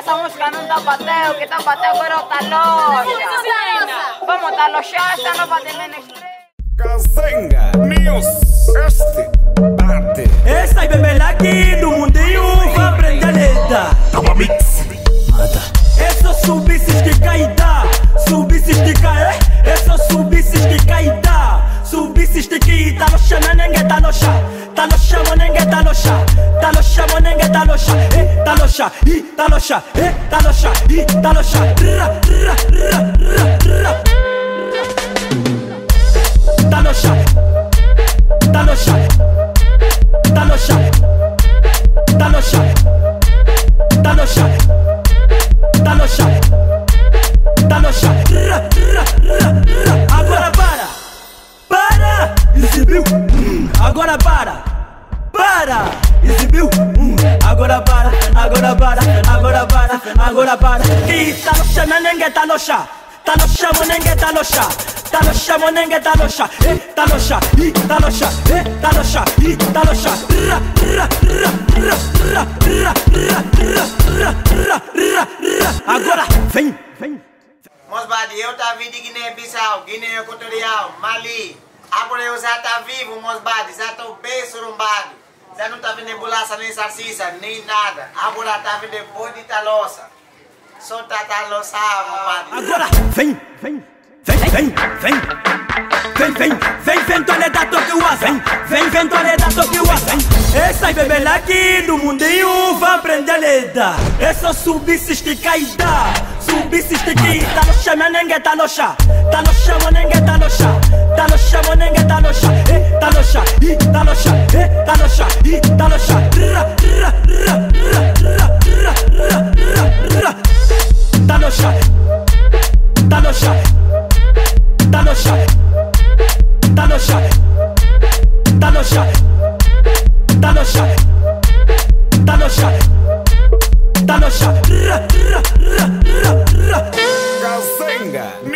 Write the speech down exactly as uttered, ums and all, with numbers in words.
essa música não tá bateu, que tá bateu agora tá loxa. Vamos tá loxa, essa nova de Menestre. Kazenga News, este parte. Essa é bebê aqui do mundinho, vai aprender a lidar. Tava mix. Mata. É só subir se estica e dá. Subir se estica, é? É só subir se estica e dá. Subir se estica e tá loxa, ninguém tá loxa. Tá loxa, ninguém tá loxa. Tá loxa, ninguém tá loxa. Eh, tá loxa, e tá loxa. Eh, tá loxa, e tá loxa. Ra, ra, ra, ra, ra. Tá loxa. Tá loxa. Tá loxa. Tá loxa. Tá loxa. Tá loxa. Tá loxa. Ra, ra, ra, ra. Agora para. Para. Exibiu. Hum. Agora para. Para. Exibiu. Hum. Agora para. Agora para. Agora para. Agora para. Que tá loxa, ninguém tá loxa. Tá loxa, ninguém tá loxa. Tá loxa, ninguém tá loxa. Eh, tá loxa. E tá loxa. Eh, tá loxa. E tá loxa. Ra, ra, ra, ra, ra, ra, ra, ra, ra, ra, ra. Agora vem, vem. Mosbadi, eu tá vindo de Guiné-Bissau, Guiné Equatorial, Mali. Agora eu já tá vivo, Mosbadi, já tô bem surumbado. Já não tá vendo bolacha nem salsicha, nem nada. Agora tá vendo boi de taloça. Só tá taloça, Mosbadi. Agora vem, vem, vem, vem, vem. Vem, vem, vem, vem, toleda, toque o vem. Vem, vem, toleda, toque o vem. Essa é bebê aqui do mundinho, vai aprender a lidar. É só subir, se esticar e dar. Subir, se esticar e tá loxa, ninguém tá loxa. Tá loxa, ninguém tá loxa. Tá loxa, ninguém tá loxa. Eh, tá loxa, e tá loxa. Eh, tá loxa, e tá loxa. Ra, ra, ra, ra, ra, ra, ra, ra. Tá loxa. Tá loxa. Tá loxa. Tá loxa. Tá loxa. Tá loxa. Tá loxa. Tá loxa. Ra, ra, ra, ra, ra. Kazenga